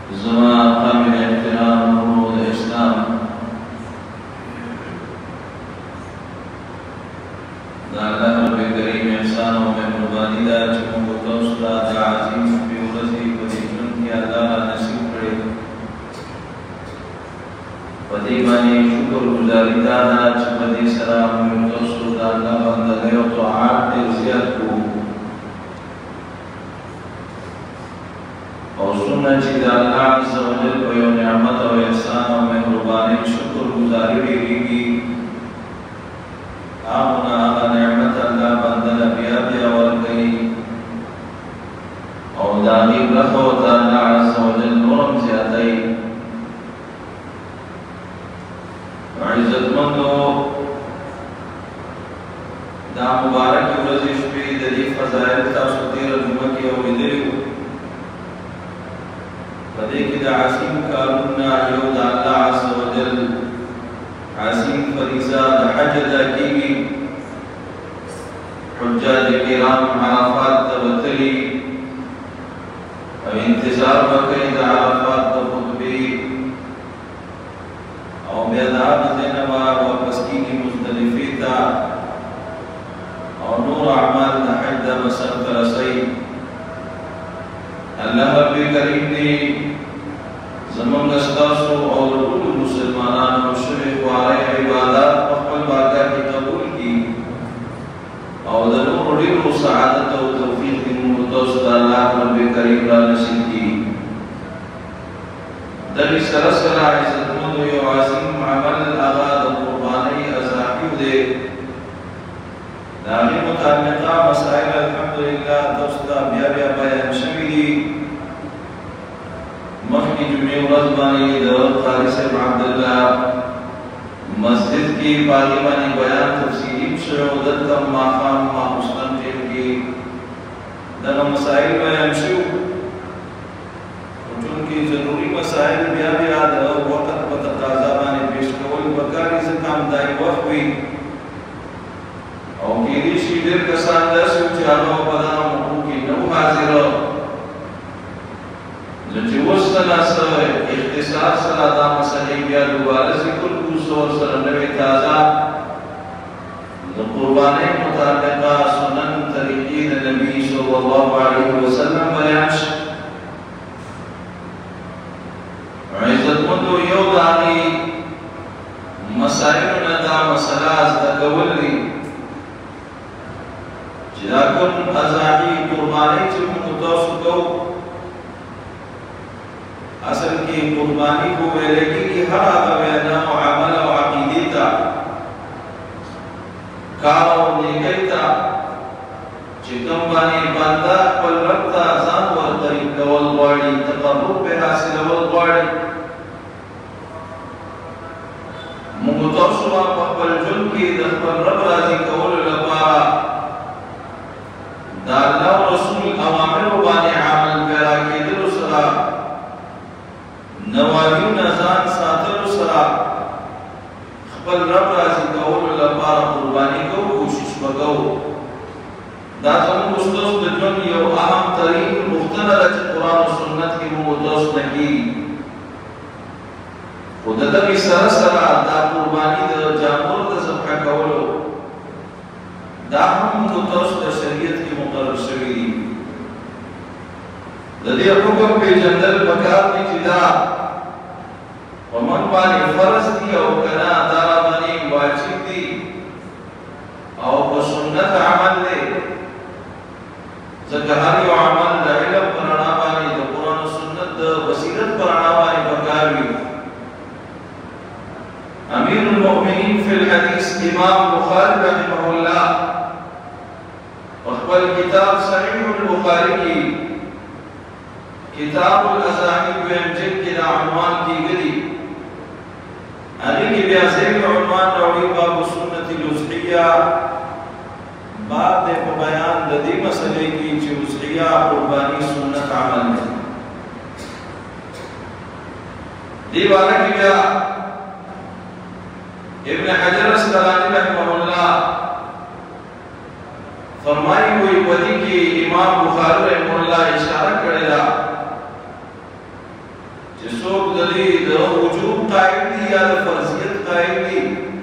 زمان قابل احترام ورود اسلام دا اللہ رب کریم احسان و مہربانی دا چکم توسط دا عظیم شپی ورزی پدیشن کی اللہ نصیب کرے پدیمانی شکر گزاری دانا چپدی سلام توسط دا اللہ بندگی و طاعات دیر زیاد کو اور سننا چی دا اللہ عز و جل کو یو نعمت و احسان و مہربانی شکر گزاری دیگی آمنا آغا نعمت اللہ بندل بیا بیا ورگئی اور داغی رخو تا اللہ عز و جل نورم زیادئی عزت مندو دا مبارک ورزش پی دلی فضائل تا سطیر جمعی او ادریو فدیک دا عظیم کارنا یو دا اللہ عز و جل عظیم فریضہ دا حج دا کیگی حجاج کرام عرفات دا بطلی او انتظار بکی دا عرفات دا خطبی او بیداب زینبا واپس کیگی مزدلفی تا او نور اعمال دا حج دا بسر ترسی اللہ رب کریم دی زمان گستاسو اور کل مسلمانان و شرف وارے عبادات مقبل باقا کی قبول کی اور دنور رب و سعادت و توفیق کی مرتوست اللہ رب کریم را نصیب کی دلی سرسل عزت مند و عظیم عمل آغاد و قربانی ازاقیو دے داغی متعلقہ مسائل الحمدللہ دوستا بیا بیا بیان شویدی مخی جمعی ورزبانی دور قاری صاحب عبداللہ مسجد کی پادیمانی بیان تفصیلیم شروع دلتم ماقام ما مسلم ٹیم کی دنو مسائل بیان شروع چونکہ ضروری مسائل بیا بیا دور وقت بتقاضا بانی پیش کول بکاری سے کام دائی وقت ہوئی اور کیلی شیدر کسان دسو چانو بدانا مقوکی نو حاضر جو وصلنا سوئے اختصار صلاة دا مسئلے بیا دوبارہ ذکر کوسور سرنوی تازہ قربانی متعلقہ سنن طریقین نبی صلی اللہ علیہ وسلم بیانش عزت مندو یو دانی مسائلنا دا مسئلہ از تقول لی چلا کن ازاقی قربانی چل متوسط کو اصل کی قربانی کو ویلگی کی ہر آگا وینا و عمل و عقیدی تا کار و نیکی تا چکم بانی باندہ پل رکتا ازان و طریق والغواری تقرب پہ حاصل والغواری مگتوسوا پل جن کی دخبر رب راضی کول لپارا دا اللہ و رسول اوامر و بانی عمل پیرا کی دل سرا نواریو نزان ساتر سرا خپل رب رازی کولو لپارا قربانی کو کوشش بگو دا زمون مستوس دجون یو اهم ترین مختلط قرآن و سنت کی مدوس نکی خود دقی سر سرا دا قربانی دا جانور دا زبحہ کولو دا هم مدوس دا شریعت کی مقرر شوی دی حکم پہ جندل بکار کی جدا ومن بانی فرض دی او کنا دارا بانی واجب دی او بسنت عمل دے زکہاری و عمل دا علم پرانا بانی دا قرآن و سنت دا بصیرت پرانا بانی بکاروی امیر المؤمنین فی الحدیث امام بخاری رحمہ اللہ اخبر کتاب صحیح البخاری کی کتاب الازامی دویم جلد کی دا عنوان کی گلی کی بیازیب عنوان روڑی باب سنت الوزحیہ باب دے پا بیان ددی مسئلے کی چی وزحیہ قربانی سنت عمل ہے دیوانا کی بیا ابن حجر اسقلانی رحمہ اللہ فرمائی ہوئی ودی کی امام بخاری رحمہ اللہ اشارہ کرے دا دوی د وجوب قائل دي یا د فرضیت قائل دي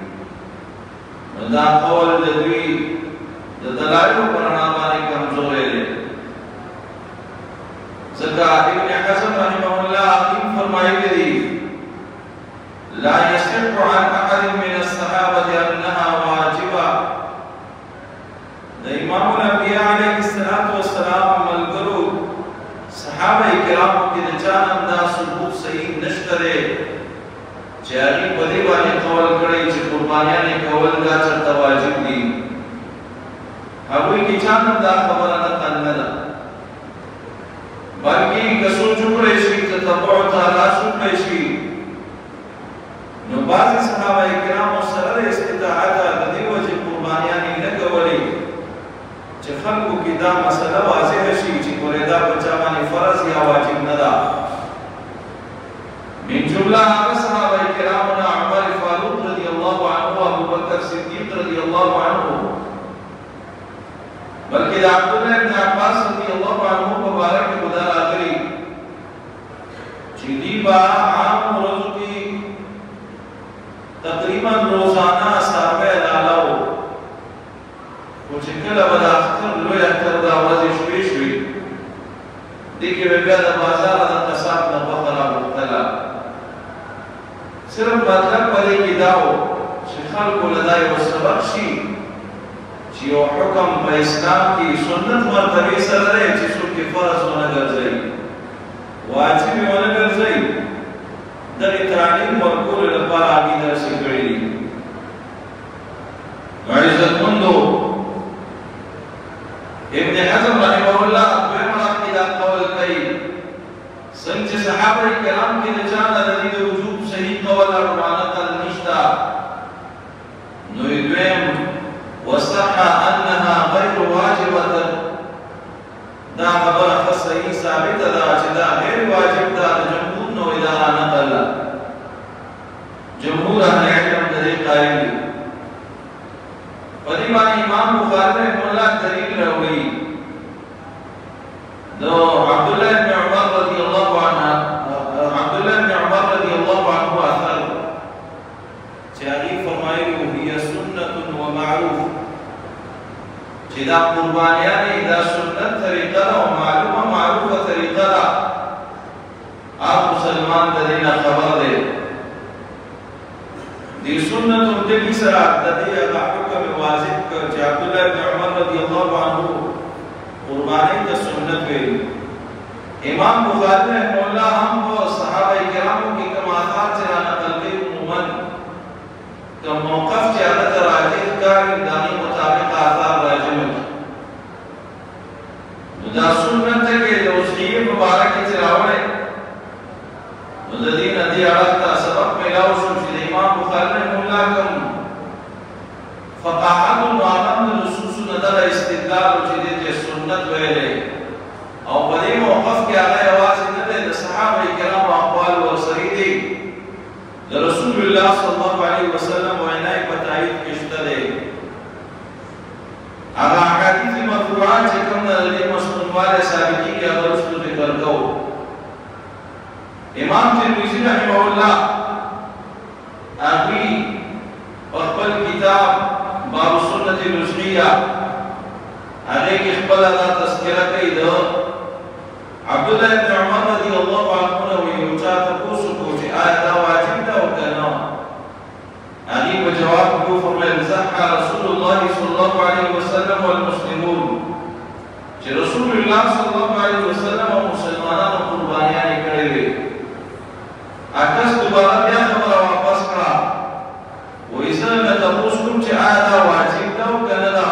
دا قول د دوی د دلایل په رڼا باندې کمزورې دي ځکه ابن حزم رحمه الله حکیم فرمایلی دي لا يصح عن احد من الصحابه انها واجبه د امام الانبیاء علیه السلام ملګرو صحابه کرامو کې د چانم دا ثبوت صحیح نشته دی چې هغه په دې باندې قول کړی چې قربانیانې کول دا چرته واجب دي هغوی کې چانم دا خبره نقل نه ده بلکې که سوچ وکړی شي تتبع تعالی وکړی شي نو بعضې صحابه کرامو سره د استطاعت د دې وجې قربانیانې نه کولې چې خلکو کې دا مسله واضحه شي چې ګورې دا په چا باندې فرض یا واجب نه ده من جمله هغه صحابه کرامو نه عمر فاروق رضی الله عنه ابو بکر صدیق رضی الله عنه بلکې د عبد الله بن عباس رضی الله عنه په باره کې خدا راغلي چې دی با عام ورځو کې تقریبا روزانه صحابه لالاو خو چې کله به د اختر لوی اختر دا ورځې شوې شوې دې کې به بیا د بازار د قصاب نه غوښه راغوښتله صرف مطلب په دې کې دا و چې خلکو له دا یو سبق شي چې یو حکم په اسلام کې سنت مرتبې سره دی چې څوک یې فرض ونه ګرځوي واجب یې ونه ګرځوي دغې تعلیم ورکولو لپاره هغې داسې کړي دي عزتمندو ابن حزم رحمه الله دویمه کې دا قول کوي څنګه چې صحابه کرام کې د چا نه د دې د وجوب صحیح قول او نقل نشته نو دویم وصح انها غیر واجبه دا خبره صحیح ثابته ده چې دا غیر واجب ده د جمهور نو اداره نقل جمهور اهل علم د دې قائل دي په دې باندې امام بخاری رحمه الله دلیل راوړي دو عبد الله بن عمر رضی الله عنه اثر چې هغه فرمایي هي سنت و معروف چې دا قربانیانې دا سنت طریقه ده او معروفه طریقه ده هر مسلمان د دې خبر دی دې سنت د دې سره د دې هغه حکم واضح کړ چې عبد الله بن عمر رضی الله عنه قربانی د سنت ویل امام بخاری رحمه الله هم او صحابه کرامو کې کوم آثار چې نقل کړي عموما کوم موقف چې هغه راجح کړي دغه مطابق آثار راجح دا سنت کې د اوسنی مبارک چې راوړل الذين دي عرفت سبق ملاو شو چې امام بخاری رحمه الله کوم فقاهت وعلم نصوص ندر استدلال چې د سنت ویلې او په دې موقف کې هغه یوازې نه د صحابه کرامو اقوال ورسري دي د رسول الله صلی الله علیه وسلم وعنای په تایید کې شته دي هغه احادیث مرفوعات چې کوم د مسلمانانو ثابتي کې هغه رسول ذکر کوو امام ترمذی رحمه الله اغي خپل کتاب باب سنت الرسلیه هغه کې خپل تذکرہ کوي د عبد الله بن عمر رضی الله عنه یو چا تاسو کو چې آیا دا واجب ده او کنه هغه په جواب کې فرمایي صح رسول الله صلی الله علیه وسلم والمسلمون چې رسول الله صلی الله علیه وسلم او مسلمانانو قربانیان کړې وي اکس دوباره بیا خبره واپس کړه وایي څنګه تاسو کوم چې آیا دا واجب ده او کنه ده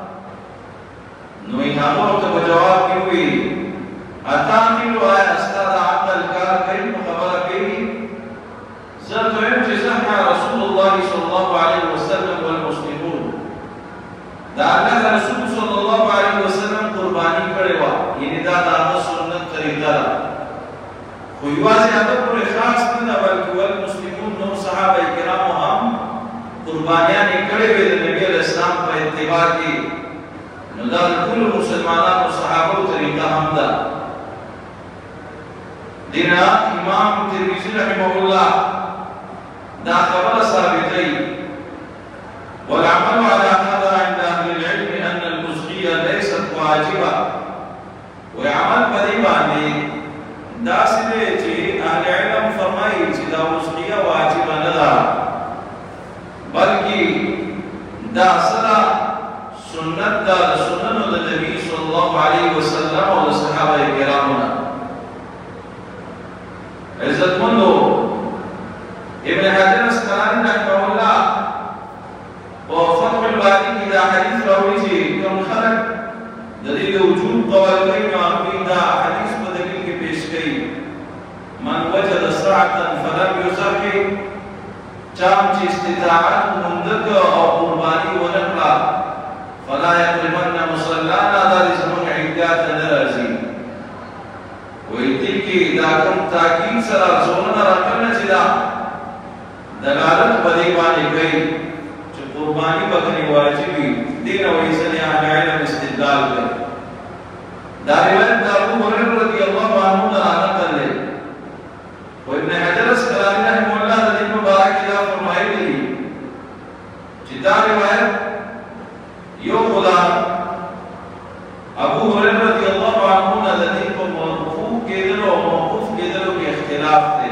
نو یې هغه ته جواب کوي اتاقل آیا استاد عقل کار کوي خبره کوي زه ته چې صح رسول الله صلی الله علیه وسلم والمسلمون دا الله رسول صلی الله علیه وسلم قربانی کړي وا یعنی دا د سنت طریقه ده خو یوازې هغه پر خاص نه بلکې والمسلمون نو صحابه کرام هم قربانیان کړي وي د نبی اسلام په اتباع کې نو دا ټول مسلمانانو صحابه طریقه هم ده د دینا امام ترمذی رحمه الله دا خبر ثابتයි والعمل على هذا عند اهل العلم ان المسقيه ليست واجبه وعمل بدی باندې دا سره چې اهل علم فرمایي چې دا مسقيه واجب نه ده بلکې دا سره سنت دا سنن د نبی صلی الله علیه وسلم او صحابه کرامو عزت مندو ابن حجر اسقلانی رحمه الله وفتح الباری کی دا حدیث راوی چې کوم خلق د دې وجود قول کوي نو هغه دا حدیث په دلیل کې پیش کړي من وجد ساعتا فلم يصحي چام چې استطاعت مندک او قربانی ونکړه فلا يقربن مصلانا دا زمون عیدات ناراضي ویدی کی دا کوم تاکید سره زونه راکنه چې دا دلالت بدی باندې کوي چې قربانی بکری واجبي دین او اسلام علم استدلال کوي دا روایت د ابو هريره رضی الله عنه نه نقل دی او ابن حجر اسقلانی رحمه الله د دې مبارک دا فرمایلی چې دا روایت یو خدا ابو هريره رضی الله عنه نه د دې په مرفوع کېدل او موقوف کېدل کې اختلاف دی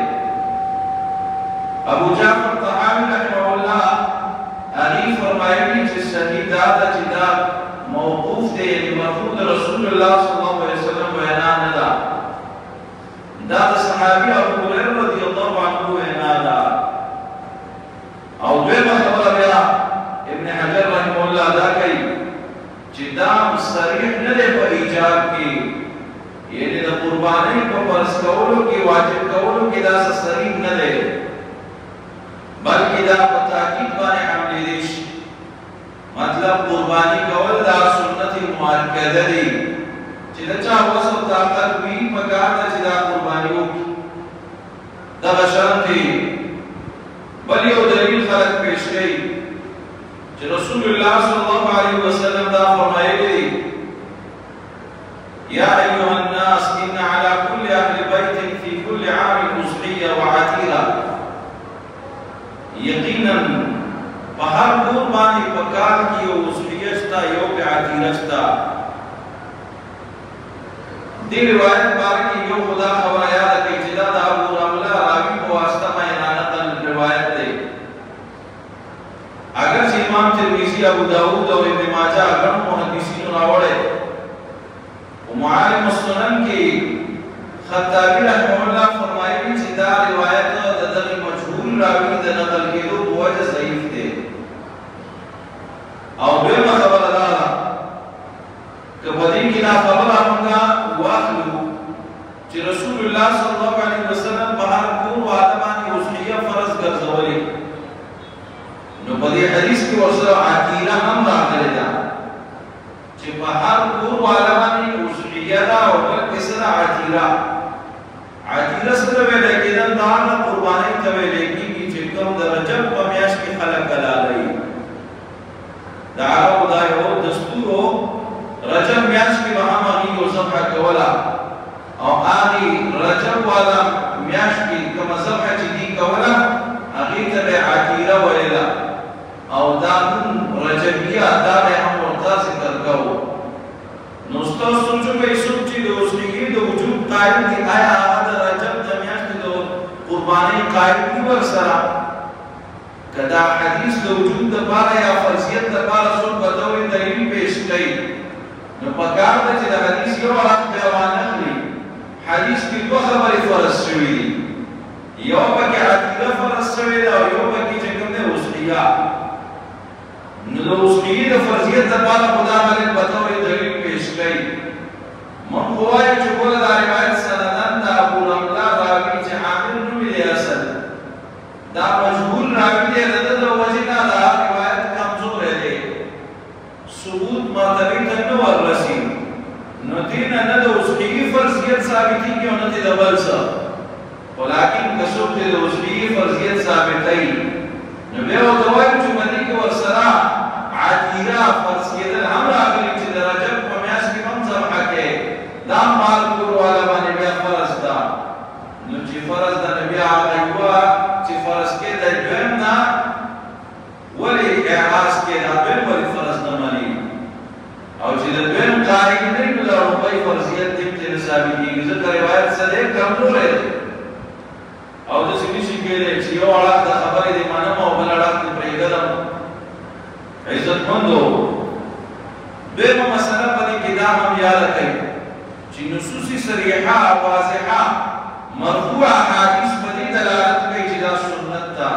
ابو جعفر طحاوی رحمه الله علی فرمایلی چې صحیح دا چې دا موقوف دی مرفوع رسول الله صلی الله علیه وسلم بیان نه ده دا صحابي ابو هريره رضی الله عنه وینا ده او دغه خبره بیا ابن حجر رحمه الله دا کوي چې دا صریح نه دی په ایجاب کې یعنی د قربانی په فرض کولو کې واجب کولو کې دا صریح نه دی بلکې دا په تاکید باندې حمل دي مطلب قربانی کول دا سنت مؤکده دي چې دا چا وسو طاقت وی په کار چې دا قربانی وکړي دا شرط دی بل یو دلیل خلق پیش کړي چې رسول الله صلی الله علیه وسلم دا فرمایلی یا ایها الناس ان على كل اهل بيت في كل عام مسقيه وعتيره یقینا بهر کور باندې پکار کی او مسقيه شتا یو په عتیره شتا دې روایت باندې یو خدا خبره یاد کړي چې دا ابو رمله راوی په واسطه باندې نقل روایت دی اگر امام ترمذی ابو داؤد اور ابن ماجہ اگر محدثین راوړي او معالم السنن کې خطابی رحمه الله فرمایي چې دا روایت د دغه مجهول راوی د نقل کېدو په وجه ضعیف دی او بل خبره ده کبدی کې دا خبره موږ واخلو چې رسول الله صلی الله علیه وسلم په هر کور واده باندې وصیه فرض ګرځولې نو په دې حدیث کې ورسره عقیده هم راغلي ده چې په هر کور واده باندې وصیه دا او بل کسره عقیده سره ویل کېدل دا قرباني ته ویل کېږي چې کوم د رجب په میاشت کې خلک کلالي دا عربو دا یو دستور رجب میاشت کې به هم هغه ذبح کولا او هغه رجب والا میاشت کې کوم ذبح چې دی کولا هغه ته عقیده ویلا او دا رجبیه دا به هم ورته ذکر کوو نو ستاسو چې سوچي د اوسنی د وجود قائم دي آیا هغه د رجب د میاشتې د قرباني قائم دي ورسره کدا حدیث د وجود د پاره یا فرضیت د پاره څو بدوي دلیل پیش کړي نو پکار د چې د حدیث یو حق بیان نکړي حدیث کې دوه خبرې فرض شوې دي یو پکې عقیده فرض شوې ده او یو پکې چې کوم نه اوسنیه نو د اوسنیه د فرضیت د پاره خدا باندې بدوي دلیل پیش کړي من قوای چې کوله د روایت سندن د ابو رمله راوی چې عامر نوم دی اصل دا مجهول راوی دی د وجنا دا روایت کمزور دی ثبوت مرتبه ته نو ورسي نو دین نه د اوسنی فرضیت ثابتي کې نه دی د بل څه ولکن کسب د اوسنی فرضیت ثابتای نو به او دوی چې باندې کې ورسره عقیده فرضیت هم راغلي چې د رجب په میاشت کې هم ذبح کې دا مال کور والا باندې بیا فرض ده نو چې فرض د نبی هغه یوه چې فرض کېدی دویم نه ولې اعراض کې دا دویم ولې فرض نه مني او چې د دویم قائل نه وي نو د لومړۍ فرضیت دې پرې نه ثابتېږي ځکه روایت څه دی کمزوری دی او داسې نشي کېدی چې یو اړخ د خبرې دې منم او بل اړخ دې پرېږدم عزتمندو دویمه مسله په دې کې دا هم یاده کوي چې نصوص صریحه واضحه مرفوع حدیث په دې دلالت کوي چې دا سنت ده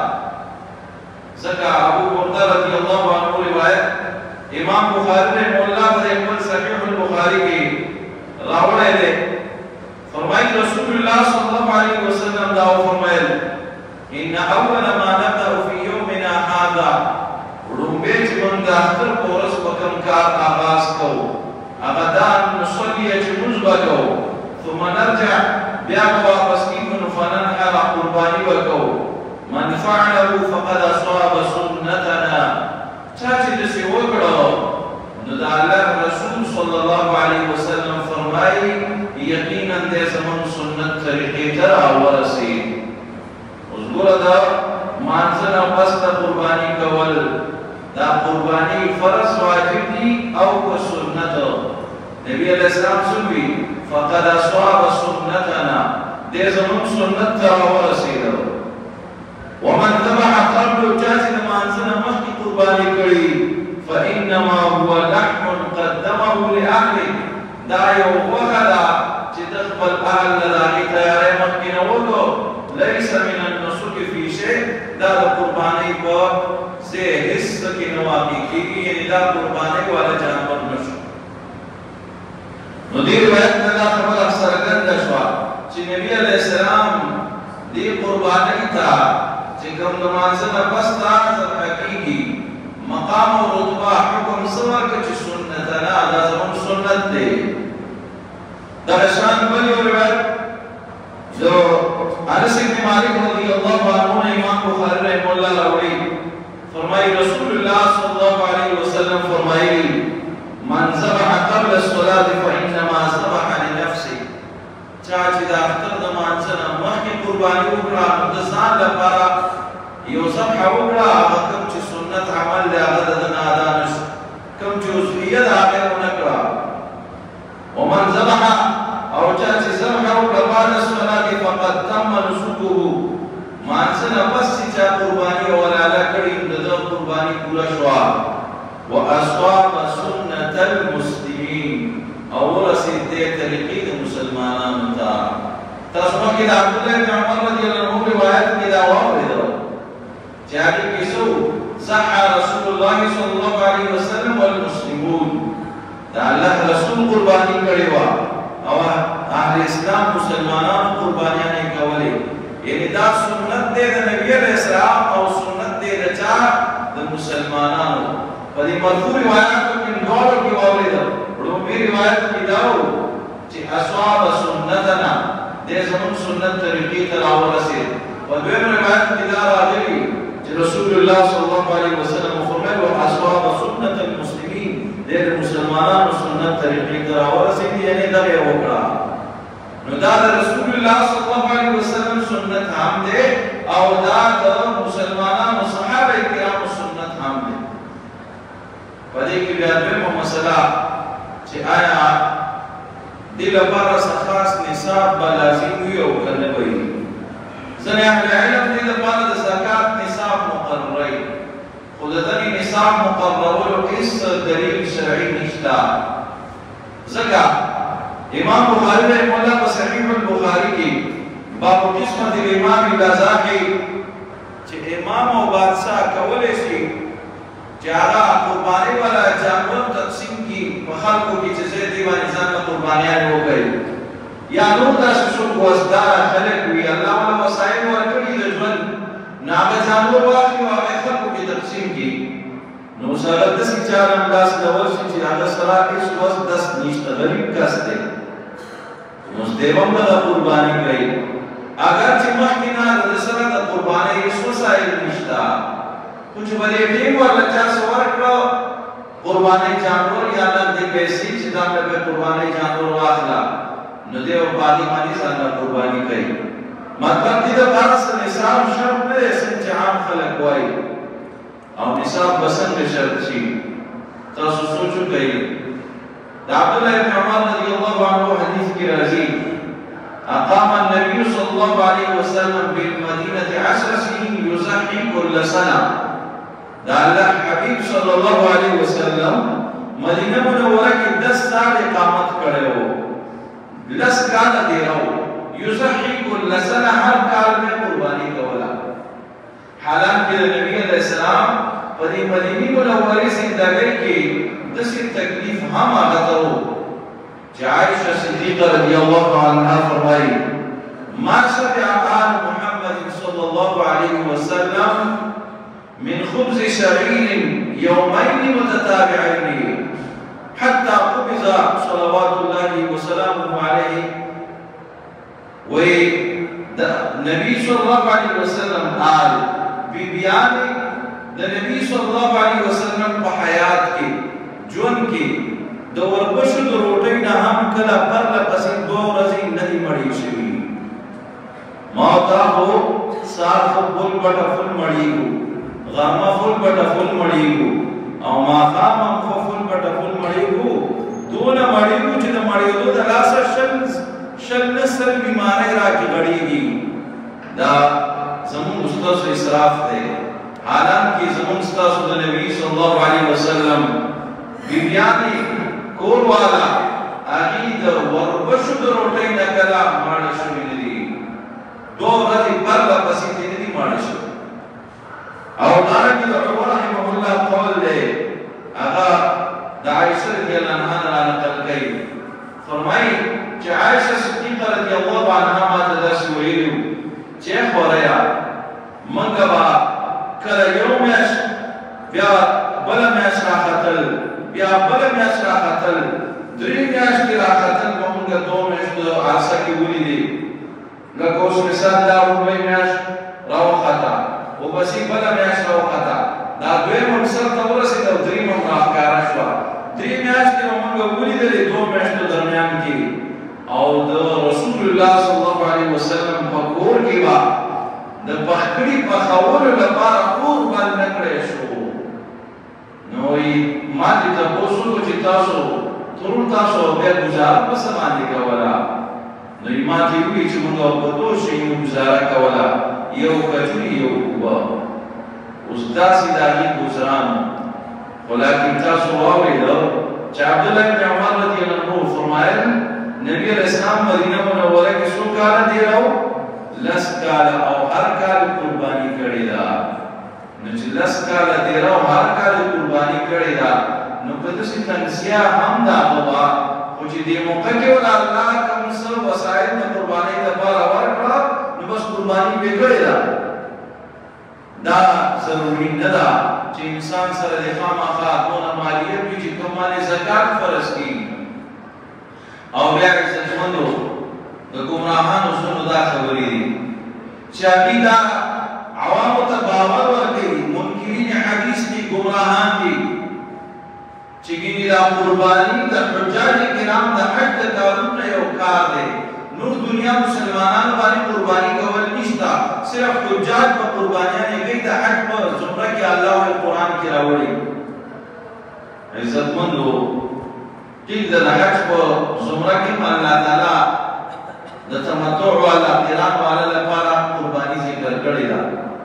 ځکه ابو برده رضی الله عنه روایت امام بخاری رحمه الله په خپل صحیح البخاری کې راوړی دی فرمایي رسول الله صلی الله علیه وسلم دا فرمایل ان اول ما نبدا في يومنا هذا لومبه چې موږ د اختر په ورځ په کوم کار آغاز کوو هغه دا نصلي چې موږ وکړو ثم نرجع بیا واپس کیږو فننحر قرباني وکړو من فعله فقد اصاب سنتنا چا چې داسې وکړو نو د الله رسول صلی الله علیه وسلم فرمایي یقینا دې زموږ سنت طریقې ته راورسېد اوس ګوره دا مانځه نه پس د قرباني کول دا قربانی فرض واجب دی او کو سنت نبی علیہ السلام سنوی فقد اصاب سنتنا دے زمون سنت راورسیدو ومن ذبح قبل جازد مانزنا مخی قربانی کری فإنما هو لحم قدمه لأهله دا یو وخدا چی تخبل اهل لداغی تیاری مخی نولو لیس من النسک فی شیء دا قربانی با سے حصہ کی نواقی کی یعنی دا قربانی والا جانور نشو نو دی روایت میں دا خبر سرگند شوا چی نبی علیہ السلام دی قربانی تا چی کم نمازنا پس تا حقیقی مقام و رتبہ حکم سور کچی سنتنا دا زمان سنت دے دا شان بلی روایت جو انس بن مالک رضی اللہ عنہ امام بخاری رحمہ اللہ راوی فرمائی رسول اللہ صلی اللہ علیہ وسلم فرمائی من ذبح قبل الصلاة فإنما ذبح لنفسه چاچی دا اختر دا مانسنا مخی قربانی اکرا مدزان لپارا یو ذبح اکرا کم چی سنت عمل لے آغد دنا دانش کم چی اصفیت آغیر انکرا ومن ذبح او چاچی ذبح اکرا بعد الصلاة فقد تم نسکه مانسنا بس چا قربانی اولالا کریم دا قربانی پورا شوا وَأَصْوَابَ سُنَّةَ الْمُسْلِمِينَ اور رسید دے طریقی دا مسلمانان تا تاسمہ کی دا عبداللہ بن عمر رضی اللہ عنہ روایت کی دا واقع دا چاہی کسو صحا رسول اللہ صلی اللہ علیہ وسلم والمسلمون دا اللہ رسول قربانی کریوا اور اہل اسلام مسلمانان قربانیانے کولے یعنی دا سنت دے دا نبی علیہ السلام اور سنت دے دا چاہ دا مسلمانانو پدی مرفوع روایات کی نوڑ کی واولے دا رومی روایت کی داو چی اصواب سنتنا دے زمون سنت طریقی تلاور رسید و دویم روایت کی دار آجلی چی رسول اللہ صلی اللہ علیہ وسلم فرمائے و اصواب سنت المسلمین دے مسلمانان سنت طریقی تلاور رسید یعنی دغی وکڑا نو دا رسول اللہ صلی اللہ علیہ وسلم سنت ہم دے او دا مسلمانان صحابہ کرام سنت ہم دے پدې کې بیا دویمه مسله چې آیا دې لپاره خاص نصاب به لازم وي او که نه وي ځینې اهل علم دې لپاره د زکات نصاب مقرروي خو د دغې نصاب مقررولو هېڅ دلیل شرعي نشته ځکه امام بخاري رحمه الله په صحیح البخاري کې باب قسمت الامام القضا کې چې امام او بادشاہ کولی شي چارا قربانی والا جانور تقسیم کی خلقوں کی چیزیں دیوان انسان کا قربانیاں ہو گئی یا نور دا ششن گوزدار خلق ہوئی اللہ والا وسائل ورکڑی دجون ناغ جانور واقعی واقعی خلقوں کی تقسیم کی نو سالت دس کی چار انداز دور سے چی آگا سرا اس وقت دس نیشتا غریب کس دے نوز دیوان دا قربانی گئی اگر چی محکینا دا سرا دا قربانی اس وسائل نیشتا کچھ بلے ٹیم اور لچا سوار کرو قربانی جانور یا لگ دے پیسی چیزا پہ قربانی جانور واخلا ندے و بادی مانی سانا قربانی کئی مطلب دې لپاره چې نصاب شرط نه دی څنګه عام خلک وایي او نصاب به څنګه شرط شي تاسو سوچ وکړئ د عبدالله بن عمر رضی الله عنه حدیث کې راځي أقام النبي صلى الله عليه وسلم بالمدينة 10 سنين يزحي كل سنة. دا الله حبيب صلى الله عليه وسلم مدینه منوره کې 10 سال اقامت کړی و 10 کال دی راو یزحی کل سنه هر کال میں قربانی کولا حالانکه د نبی علیہ السلام په دې مدینه منوره زندګۍ کې داسې تکلیف هم هغه ته و چې عائشہ صدیقہ رضی الله عنها فرمایي ما شبع آل محمد صلی الله علیه وسلم من خبز شعير يومين متتابعين حتى قبض صلوات الله وسلامه عليه والنبي صلى الله عليه وسلم قال ببيان النبي صلى الله عليه وسلم بحيات کی جون کی دور بشو دو روٹی نا ہم کلا پر لپسی دو رزی ندی مڑی شوی موتا ہو سار فل بٹا فل مڑی ہو غاما فل بٹا فل مڑی ہو او ما خام فل بٹا فل مڑی ہو دون مڑی ہو چید مڑی ہو دا لاسا شل نسل بیماری را کی غڑی گی دا زمون استاس اسراف دے حالانکہ زمون استاس نبی صلی اللہ علیہ وسلم بیبیانی کور والا آغید وربشو در روٹی نکلا مارشو ندی دو رضی پر لپسی ندی مارشو او دارنگی دا عمر رحمه اللہ قول دے اگا دا عائشہ رضی اللہ عنہ را نقل کئی فرمائی چه عائشہ صدیقہ رضی اللہ عنہ ما تدرس ویلیو چه خوریا منگا با کل یومیش بیا بلا میش راختل بیا بلا میش راختل دری میش کی راختل منگا دو میش دو عرصہ کی بولی دی لکوس مثال دا روی میش راو خطا و بسی بلا میاش راو خطا دا دوی ممسل تورسی دا دری مم راکارا شوا دری میاش کی ممنگا بولی دلی دو میش دو درمیان کی او دا رسول اللہ صلی اللہ علیہ وسلم پاکور کی با دا پخکڑی پخور لپارا قربان نکڑے شو نوی ما دی تبوسو تو چی تاسو ترور تاسو بیا گزارا پسمان دی کولا نوی ما دیوی چی منگا بدو شیو گزارا کولا یو کجوری یو کوبا اس داسی داگی گزران ولیکن تاسو آوری دو چا عبداللہ بن عمر رضی اللہ عنہ فرمائل نبی علیہ السلام مدینہ منورہ کی سو کالا دی رہو لس کالا او ہر کال قربانی کردی دا نچ لس کالا دی رہو ہر کال قربانی کردی دا نو کدسی تنسیہ ہم دا بابا خوچی دی موقع کے والا اللہ کم سر وسائل میں قربانی دا پارا ورکڑا بس قربانی پہ کرے دا ضروری ندا چی انسان سر دخام آخات مونا مالیت بھی چی کمالی زکاة فرس کی او بیا عزت مندو دا گمراہان سنو دا خبری دی چاہی دا عوامو تا باور ورکی منکرین حدیث دی گمراہان دی چگینی دا قربانی دا حجاج کرام دا حج دا کارون یو کار دے نور دنیا مسلمانان بانی قربانی کول نشتا صرف حجاج پا قربانیاں گئی دا حج پا زمرہ کی اللہ و قرآن کی راوڑی عزت مندو ٹھیک دا حج پا زمرہ کی اللہ تعالی دا تمتع والا قرآن والا لپارا قربانی ذکر کردی دا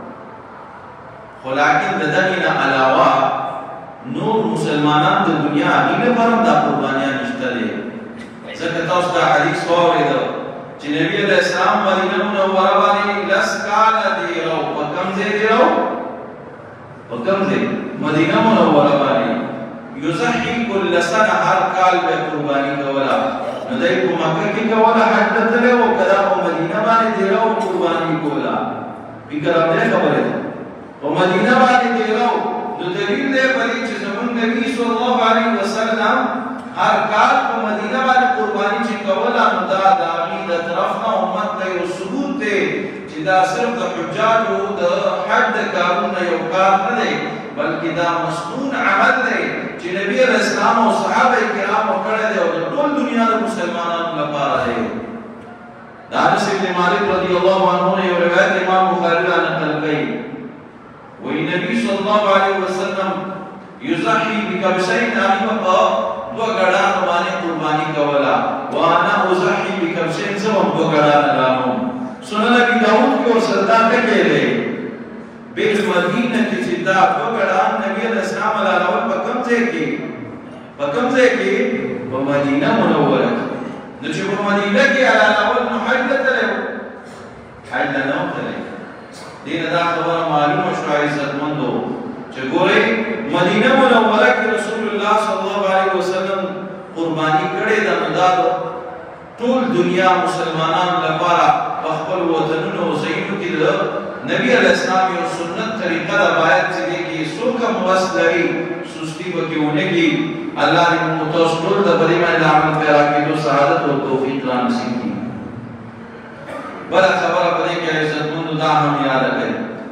خلاکن دا دنینا علاوہ نور مسلمانان دا دنیا اگیل پرم دا قربانیاں نشتا دے زکتا اس دا حدیث ہوئی دا چی نبی علیہ السلام مدینہ منورہ بانی لس کالا دی رو وکم دے دی رو وکم دے مدینہ منورہ بانی یزحی کل سن ہر کال بے قربانی کولا ندائی کو مکہ کی کولا حجت لے وہ کدا وہ مدینہ بانی دی رو قربانی کولا بکر اب دے خبر ہے وہ مدینہ بانی دی رو دو دلیل دے بلی چی زمان نبی صلی اللہ علیہ وسلم ہر کال کو مدینہ والی قربانی چی کولا ندا داغی دا طرفنا امت دا یو ثبوت دے چی دا صرف دا حجاجو دا حج دا کارون یو کار ندے بلکہ دا مسنون عمل دے چی نبی علیہ السلام و صحابہ کرام و کڑے دے و دا طول دنیا دا مسلمانان لپارا دے انس بن مالک رضی اللہ عنہ نے روایت امام بخاری نے نقل کی وہی نبی صلی اللہ علیہ وسلم یضحی بکبشین آنیمقا دو گڑان مانے قربانی کولا وانا ازحی بکبشین سوام دو گڑان لانوں سنن ابی داؤد کی اور سردان کے لئے بیل مدینہ کی چیتا دو گڑان نبی علیہ السلام علیہ السلام پکم سے کی مدینہ منورہ کی نچو مدینہ کی علیہ السلام حج لتلے حج لنو تلے دین دا خبر معلوم شعری ستمندو چگورے مدینہ منورہ کی رسول اللہ صلی اللہ علیہ وسلم قربانی کڑے دا مدادو طول دنیا مسلمانان لپارا بخبر وطنون و زینو کی دا نبی علیہ السلام اور سنت طریقہ دا باید چیزے کی سوکا موست لگی سستی بکی ہونے کی اللہ نے متوسطول دا بری میں عمل پیرا کی دو سعادت و توفیق را نصیب کی بڑا خبر اپنے کہ عزت مند دا ہم یاد رکھے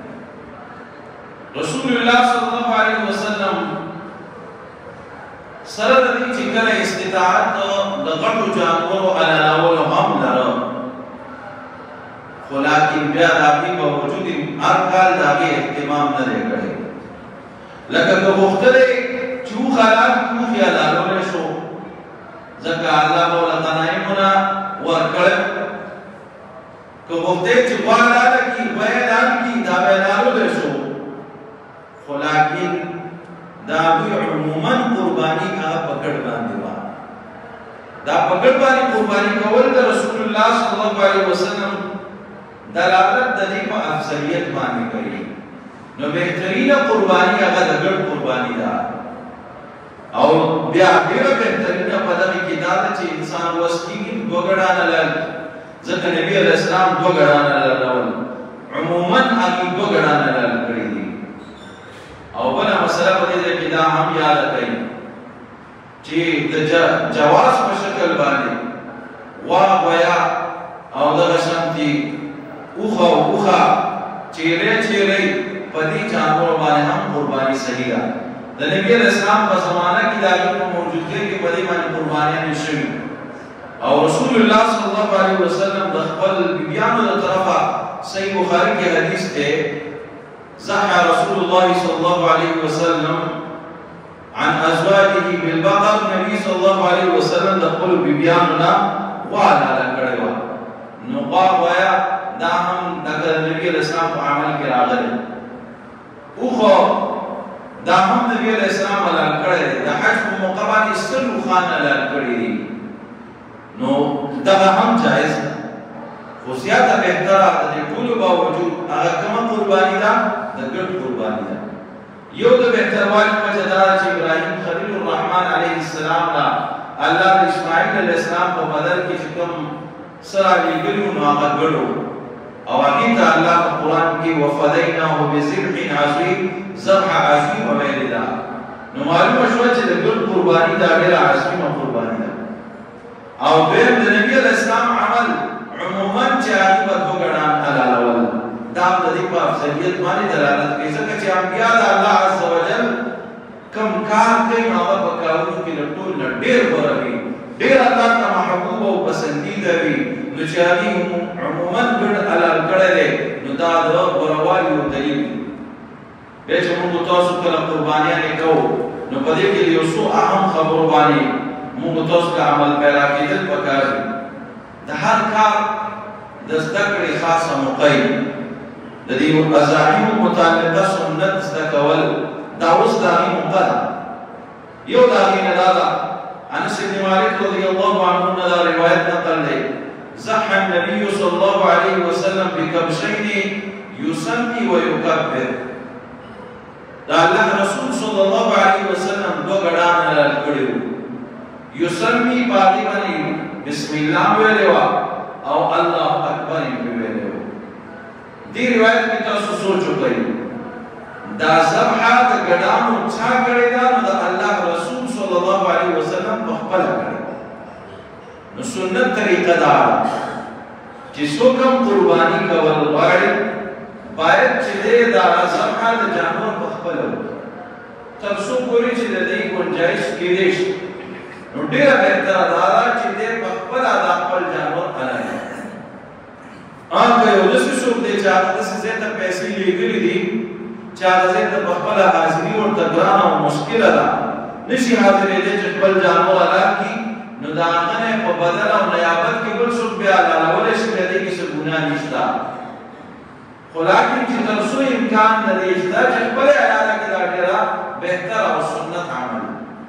رسول اللہ صلی اللہ علیہ وسلم سرد دی چکر استطاعت دغٹو جانورو علاناول ہم لرم لیکن بیا داغی باوجود ہر کال داغی احتمام نہ دے گئے لیکن تو مختلے چو خلال کیوں خیالانوں نے شو زکا اللہ مولا غنائمنا ورکڑ کہ مختلے چپالا لکی بیدان کی دا بیدانوں نے شو لیکن داغی عموماً قربانی کا پکڑ باندھوا دا پکڑ بانی قربانی کول دا رسول اللہ صلی اللہ علیہ وسلم دلالت دلیپ افضلیت مانی کری نو بہترین قربانی اگر دگڑ قربانی دا اور بیا بیرا بہترین پدمی کی دادا چی انسان وسکیگی دو گڑانا لال ذکر نبی علیہ السلام دو گڑانا لال عموماً آگی دو گڑانا لال کری دی اور بنا مسئلہ پدی دے کہ دا ہم یاد کئی چی جواز مشکل بانے واہ ویا او دا غشم تی اوخا چیرے پدی جانور بانے ہم قربانی صحیح ہے نبی علیہ السلام کا زمانہ کی داخل کو موجود ہے کہ پدی مانے قربانی نشوی اور رسول اللہ صلی اللہ علیہ وسلم دخبل بیان و طرفہ صحیح بخاری کے حدیث تھے زحا رسول اللہ صلی اللہ علیہ وسلم عن ازواجه بالبقر نبی صلی اللہ علیہ وسلم دخبل بیاننا وعلا لکڑوا نقاب ویا دا ہم نبی علیہ السلام کو عمل کی راغل اوخو دا ہم نبی علیہ السلام علال کڑے دا حج کو مقابانی سلو خان علال کڑی دی نو دا ہم جائز خصیات بہترہ دا طول باوجود اگر کم قربانی دا دا گرد قربانی دا یو دا بہتر والی مجدار چی ابراہیم خلیل الرحمن علیہ السلام دا اللہ اسماعیل علیہ السلام کو بدل کی شکم سرالی گلو نو آغا گلو اور آگیتا اللہ کا قرآن کی وَفَدَيْنَاهُ بِذِبْحٍ عَظِيمٍ ذبح عظیم و غیر دا نو معلوم شوئے چھے گل قربانی دا غیر عظیم و قربانی دا اور بیر دا نبی علیہ السلام عمل عموماً چھے آگیبت ہو گڑان حلال والا دام دا دیپا افضلیت مانی دلالت کی سکا چھے انبیاء دا اللہ عز و جل کم کار کئی آغا بکاؤنو کی لٹول لڈیر برابی دیر اللہ تا محبوب و پسندیدہ بھی نو چاہی عموماً گڑ علال کڑے لے نو داد بروالی و دلیل بیچے منگو توسو کلا قربانیانے کہو نو پدے کے لیے سو اہم خبر بانی منگو توسو کا عمل پیرا کی دل پکاری دا ہر کار دستکڑی خاصا مقیم دا دیو ازاہیم متعلقہ سنت دستکول داوز داہی مقدر یو داہی ندادا انس بن مالک رضی اللہ عنہ ندار روایت نقل لے زحا النبی صلی اللہ علیہ وسلم بکبشین یسمی و یکبر دا اللہ رسول صلی اللہ علیہ وسلم دو گڑان علال کڑیو یسمی باقی بنی بسم اللہ ویلوا او اللہ اکبر ویلوا دی روایت کی تاسو سوچو کئی دا زبحا دا گڑانو چھا کڑی دا دا اللہ رسول صلی اللہ علیہ وسلم مخبل کڑی نو سنت طریقہ دارا جسو کم قربانی کا والغاڑی باید چلے دارا زبحا دا جانور مخبل ہو تب سو پوری چلے دی گنجائش کی دیش نو دیر بہتر دارا چلے مخبل آدھا پل جانور قلائے که یو داسې څوک دی چې هغه داسې ځای ته پیسې لېږلي دي چې هغه ځای ته په خپله حاضري ورته ګرانه او مشکله ده نشي حاضرېدی چې خپل جانور حلال کړي نو د هغه نه په بدل او نیابت کې بل څوک بیا حلالولی شي بیا دې کې څه ګناه نشته خو لاکن چې تر څو امکان د دې شته چې خپله حلاله کړي دا ډېره بهتره او سنت عمل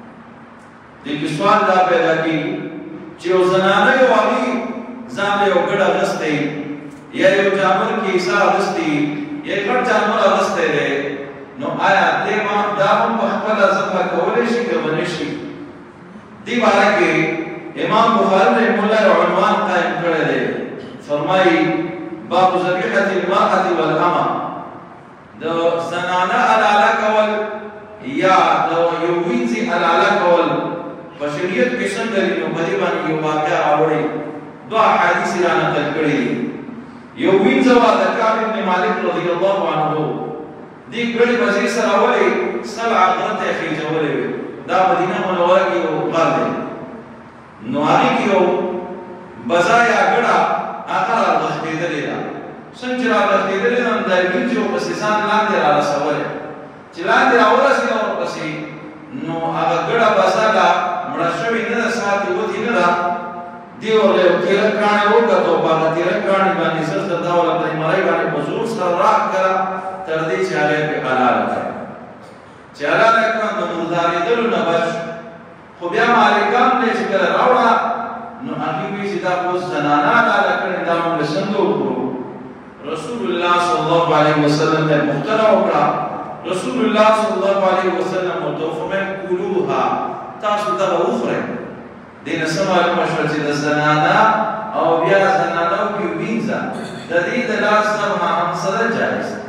دې کې سوال دا پیدا کېږي چې یو زنانه یو هغې ځان له یو ګډ اخیستی یا یو جانور کې حصه اخیستی یا غټ جانور اخیستی دی نو آیا دې دا هم په خپله ذبح کولی شي که به نه شي دې باره کې امام بخاري رحمه الله یو عنوان قایم کړی دی فرمایي باب ذبیحة المرأة والأمة د زنانه حلاله کول یا د یو وینځي حلاله کول په شریعت کې څنګه دي نو په دې باندې یو واقعه راوړی دوه احادیث را نقل کړي دي یو وینځه وا د کعب بن مالک رضی الله عنه دې ګړې بځې سره ولې سبع غرته خېجولې دا مدینه منوره کې یو غار دی نو هغې کې یو بزا یا ګړه هغه راغښتېدلې ده څنګه چې راغښتېدلې ده نو دا وینځې ورپسې ځان لاندې را رسولی چې لاندې راورسېده ورپسې نو هغه ګړه بزا ده مړه شوې نه ده ساتې وتې نه ده دې ورله یو تېره کاڼې وکتو په هغه تېره کاڼې باندې زر زر دا ورله په دې مرۍ باندې په زور سره راښکله تر دې چې هغه یې پرې حلاله کړه چې حلاله کړه نو مردارېدلو نه بچ خو بیا مالکان دی چې کله راوړه نو هغې وایي چې دا اوس زنانه حلاله کړې دا موږ له څنګه وکړو رسول الله صلی الله علیه وسلم ته پوښتنه وکړه رسول الله صلی الله علیه وسلم ورته وفرمیل کلوها تاسو دغه وخورئ دې نه څه معلومه شوه چې د زنانه او بیا زنانو کې وینځه د دې د لاس ذبحه هم سره جایز ده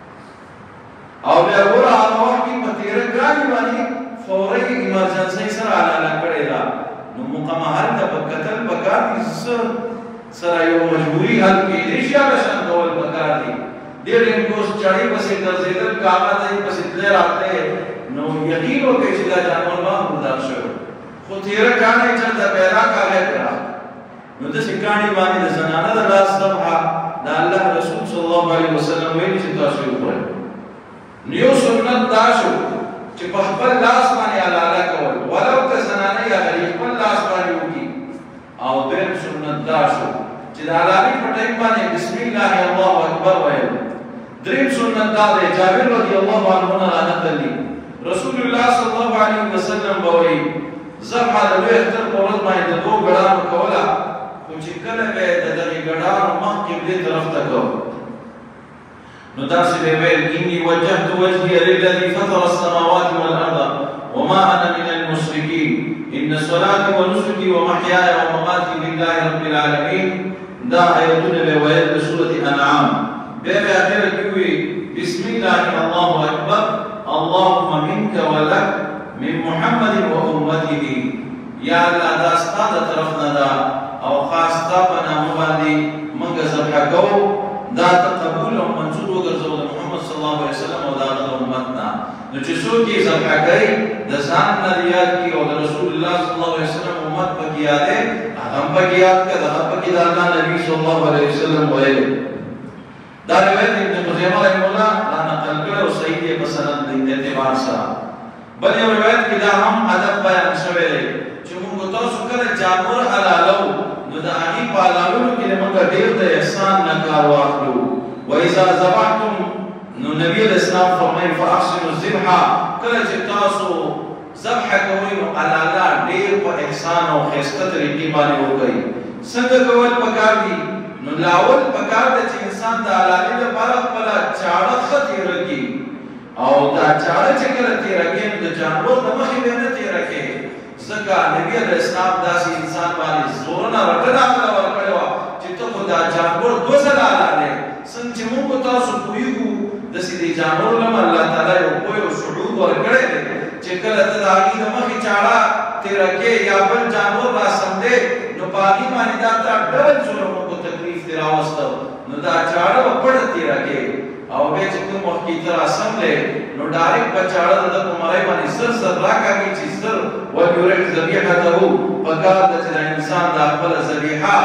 او بیا ګوره هغه وخت کې په تېره ګرانې باندې فوري ایمرجنسۍ سره حلاله کړې ده نو مقامه ته په کتل پکار دي سره یو مجبوري حل کېدی شي هغه شان کول پکار دي ډېر انګوس چړې پسې ګرځېدل که هغه ځای پسې تللی راتلی نو یقین وکړئ چې دا جانور به مردار شوی خو تېره کاڼی چېرته پیدا که هغه یې پرې راغله نو داسې کاڼي باندې د زنانه د لاس ذبحه د الله رسول صلی الله علیه وسلم ویلي چې تاسو یې وخورئ نو یو سنت دا شو چې په خپل لاس باندې حلاله کول ولو که زنانه یا غریب خپل لاس باندې وکړي او دویم سنت دا شو چې د حلالۍ په ټایم باندې بسم الله الله اکبر ویل دریم سنت دا دی جابر رضی الله عنه نه رانقل دي رسول الله صلی الله علیه وسلم به وایي ذبحه د لوی اختر په ورځ باندې د دوو ګډانو کوله خو چې کله به یې د دغې ګډانو مخ قبلې طرف ته کو نو داسې به ویل اني وجهت وجهي للذي فطر السماوات والارض وما انا من المشركين ان صلاتي ونسكي ومحياي ومماتي لله رب العالمين دا آیتونه به ویل د سورة انعام بیا به اخره کې وي بسم الله الله اکبر اللهم منك ولك من محمد وامته یا الله دا ستا د طرف نه ده او خاص ستا په نامه باندې موږ ذبحه کوو دا ته قبول او منظور وګرځوو د محمد صلی الله علیه وسلم او د هغه امت نه نو چې څوک یې ذبحه کوي د ځان نه یاد کړي او د رسول الله صلی الله علیه وسلم امت پکې یاد دی هغه هم پکې یاد کړه دغه پکې د الله نبي صلی الله علیه وسلم ویلي دا روایت ابن خزیمه رحمه الله را نقل کړی او صحیح دی په سند د اعتبار سره بل یو روایت کې دا هم ادب بیان شوی دی چې موږ تاسو کله جانور حلالو نو د هغې په حلالولو کې موږ ډېر د احسان نه کار واخلو واذا ذبحتم نو نبي الاسلام فرمایي فاحسنوا الذبحه کله چې تاسو ذبحه کوئ نو حلاله ډېر په احسان او ښایسته طریقې باندې وکړئ څنګه کول پکار دي نو لاول پکار ده چې انسان د حلالۍ لپاره خپله چاړه ښه تېره کړي او دا چاړه چې کله تېره کړې نو د جانور د مخې به نه تېره کړې ځکه نبي علیه اسلام داسې انسان باندې زورنه رټنه هغه ورکړې وه چې ته خو دا جانور دوه ځله حلالې څنګه چې موږ تاسو پوهېږو داسې دې جانور له هم الله تعالی یو پوه او شعور ورکړی دی چې کله ته د هغې د مخې چاړه تېره کړې یا بل جانور راسمدې نو په هغې باندې دا ته ډبل ظلم وکړو تکلیف دې راوسته نو دا چاړه به پړه تېره کړې او بیا چې کوم وخت کې ته راسملې نو ډایرکټ په چاړه د ده په مرۍ باندې زر زر راکاږي چې زر ولیرح ذبیحته پکار ده چې دا انسان دا خپله ذبیحه ښه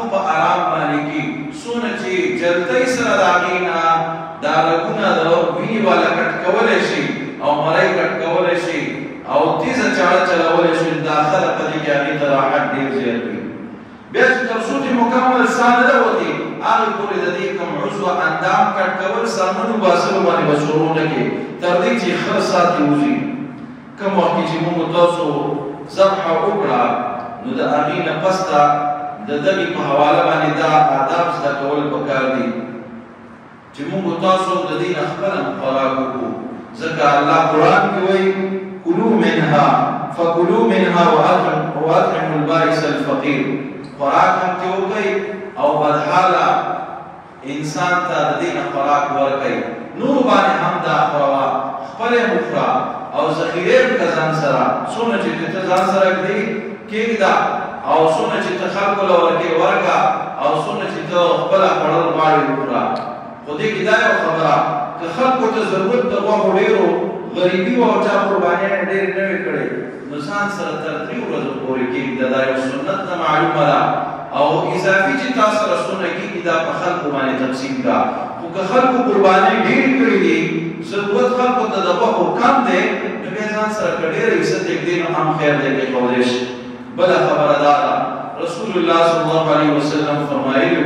په آرام باندې کی سونه چې جلدی سره راغینا دا رګونه د وینې والا کټ کولای شي او مړی کټ کولای شي او تیزه چاړه چلولای شي داخله په دې کې هغې ته راحت ډېر زیات وي بیا چې تر څو چې مکمل ساه نه راوځي هغې پورې د دې کوم عضو اندام کټ کول سامنو باسلو باندې به شروع نه کړي تر دې چې ښه ساه ترې وځي کوم وخت کې چې موږ تاسو ذبحه وکړه نو د هغې نه پس ته د دغې په حواله باندې دا آداب زده کول پکار دي چې موږ تاسو د دې نه خپله خوراک وکړو ځکه الله قرآن کې وایي كلوا منها فكلوا منها واطعموا البائس الفقير خوراک هم ته وکړئ او بدحاله انسان ته د دې نه خوراک ورکړئ نور باندې هم دا خوروا خپل یې وخوره او ذخیره یې کړه ځان سره څومره چې ته ځان سره کېږده او څومره چې ته خلکو له ورکې ورکړه او څومره چې ته خپله خوړل غواړې وخوره خو دې کې دا یو خبره که خلکو ته ضرورت د غوښو ډېرو غریبي او چا قربانیانې ډېرې نه وې کړې نو ځان سره تر 3 ورځو پورې کېږده دا یو سنت نه معلومه ده او اضافي چې تا سره څونه کېږي دا په خلکو باندې تقسیم کړه خو که خلکو قربانۍ ډېرې کړي دي ضرورت خلکو ته د غوښو کم دی نو بیا ځان سره که ډېره حصه پرېږدي نو هم خیر دی پرېښودی شي بله خبره دا ده رسول الله صلی الله علیه وسلم فرمایلي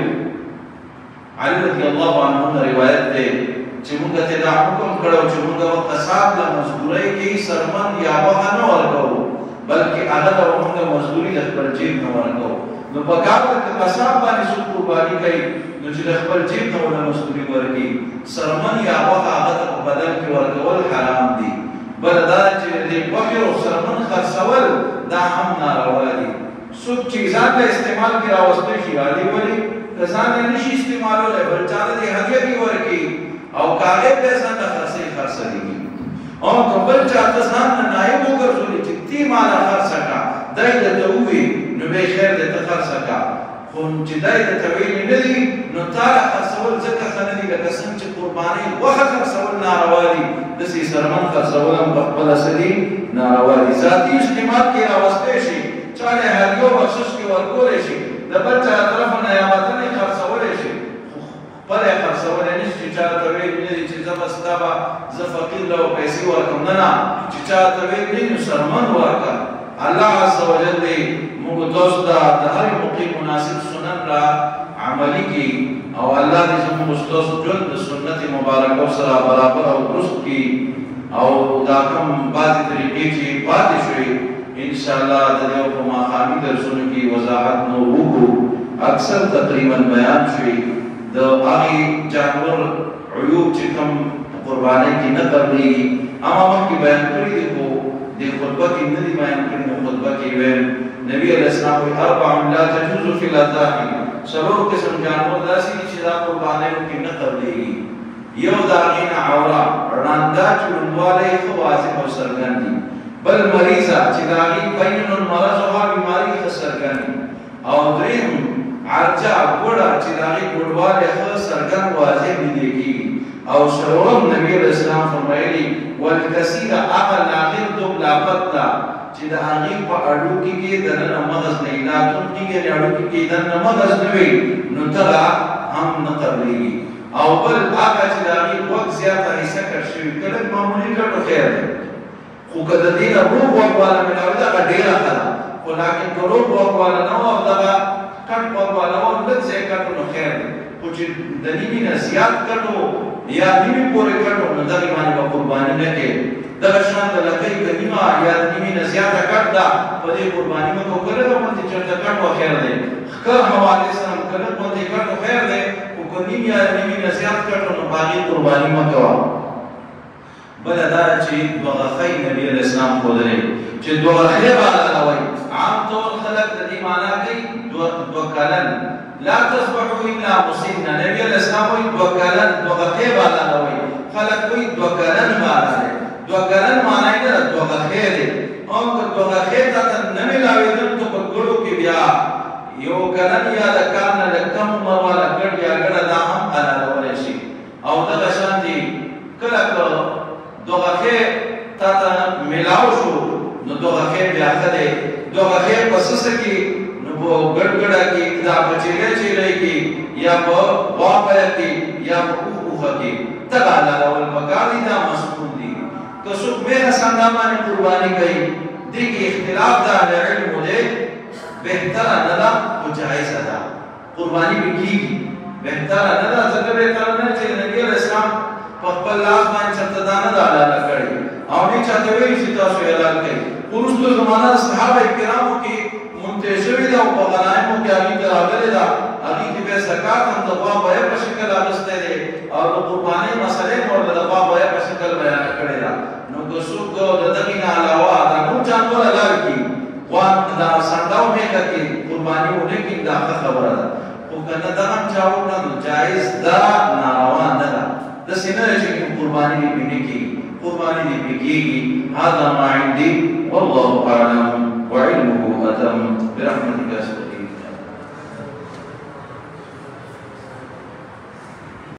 علي رضی الله عنه روایت دی چې موږ ته دا حکم کړو چې موږ به قصاب له مزدورۍ کې سرمن یا غوښه نه ورکوو بلکې هغه ته به موږ مزدوري د خپل جیب نه ورکوو نو په کار ده که قصاب باندې څوک قرباني کوي نو چې د خپل جیب نه ورله مزدوري ورکړي سرمن یا غوښه هغه ته په بدل کې ورکول حرام دي بله دا چې د غوښې او سرمن خرڅول دا هم ناروا دي څوک چې ځان له استعمال کې راوستی شي علي ولې که ځان یې نه شي استعمالولی بل چا ته دې هدیه کې ورکړي او کاغه په ځان د خرڅېږي او کبل چاته ځان نه نایب وګرځولي چې تی مال خرڅه کا دای د تووي نو به خیر دې ته خرڅه کا خو چې دای د تووي نه دي نو تعالی خرڅول ځکه خنه دي لکه څنګه چې قرباني وخت خرڅول ناروا دي د سي سرمن خرڅول هم په خپل سدي ناروا دي ذاتي استعمال کې راوستي شي چاله هر یو بخشش کې ورکول شي د بل چا طرف نه یا ماتنه خرڅول شي پر یې خرڅول نه شي چې چا ته ویل نه دي چې زه بس دا به زه فقیر له پیسې ورکړم نه چې چا ته ویل نه نو سرمن ورکړه الله عز وجل دې موږ تاسو ته د هر مقیم مناسب سنن را عملي کړي او الله دې زموږ تاسو ژوند د سنت مبارکو سره برابر او درست کړي او دا کوم بعضې طریقې چې پاتې شوې انشاءالله د دې په ماښامي درسونو کې وضاحت نور وکړو اکثر تقریبا بیان شوي د هغې جانور عیوب چې کوم قربانۍ کې نه قبلېږي اما مخکې بیان کړي دي خو دې خطبه کې نه دي بیان کړي نو خطبه کې ویل نبي علیه السلام وایي 4 لا تجوز فی الاضاحی 4 قسم جانور داسې دي چې دا قربانیو کې نه قبلېږي یو د هغې نه عوره ړانده چې ړوندوالی ښه واضح او څرګند دي بل مریضه چې د هغې بین المرضها بیماري ښه څرګند او درېیم عرجه ګوډه چې د هغې ګوډوالی ښه څرګند واضح لیدل کېږي او څلورم نبي علیه السلام فرمایلي والکثیره هغه لاغر دوبلافت ده چې د هغې په اډوکي کې دننه مغز نه وي لاتونکي کې اډوکي کې دننه مغز نه وي نو دغه هم نه قبلېږي او بل هغه چې د هغې غوږ زیاته حصه کټ شوي که لږ معمولي کټ خیر دی خو که د دې نه روغ غوږ والا ملاوي دغه ډېره ښه ده خو لاکن که روغ غوږ والا نه و او دغه کټ غوږ والا و لږ ځای کټ نو خیر دی خو چې د نیمې نه زیات کټ و یا نیمې پورې کټ و نو دغې باندې به قرباني نه کوې دغه شان د لکۍ که نیمه یا د نیمې نه زیاته کټ ده په دې قرباني مه کوو که لږه غوندې چېرته کټ و خیر دی ښه حوالې سره که لږ غوندې کټ و خیر دی خو که نیم یا نیمې نه زیات کټ و نو په هغې قرباني مه کوه بله دا چې دوه غښۍ نبي علیه السلام ښودلې چې دوه غښې به حلالوئ عام طور خلک د دې معنا کوي دوه کلن لا تصبحوا الا مسنا نبي علیه السلام وایي دوه کلن دوه غښې به حلالوئ خلک وایي دوه کلن معنا دی دوه کلن معنا یې نه ده دوه غښې دی او که دوه غښې تا ته نه میلاوېدل نو په ګړو کې بیا یو کلن یا د کال نه لږ کم عمر والا ګډ یا ګډه دا هم حلالولی شي او دغه شانتې کله که دوه غښې تا ته میلاو شو نو دوه غښې بیا ښه دی دوه غښې په سسه کې نو په ګډ ګډه کې دا په چیلې چې یا اوخه کې تبع لګول پکار دي دا مسئول دي که څوک میرا څنګه باندې قرباني کوي دې کې اختلاف د علم دی بهتر نه ده او جایز ده قرباني به کیږي بهتر نه ده ځکه بهتر نه چې نبی اسلام په خپل لاس باندې چتدانه ده حلال کړی او نه چاته ویل چې تاسو حلال کړئ ورسته زمانہ صحابه کرامو کې منتشر دي او په غنایمو کې هغه راغلي ده هغه کې به زکات هم د بابا په شکل اغسته دي او د قرباني مسلې مور د بابا په شکل بیان کړی ده نو که څوک د دغه نه علاوه دا نور جانور حلال کړي وان دا سنداو نه کوي قرباني ونه کې دا خبره ده او کنه دا هم چاو نه جایز دا ناروا نه ده د سینې چې قرباني نه کیږي قرباني نه کیږي هذا ما عندي والله اعلم وعلمه اتم برحمتك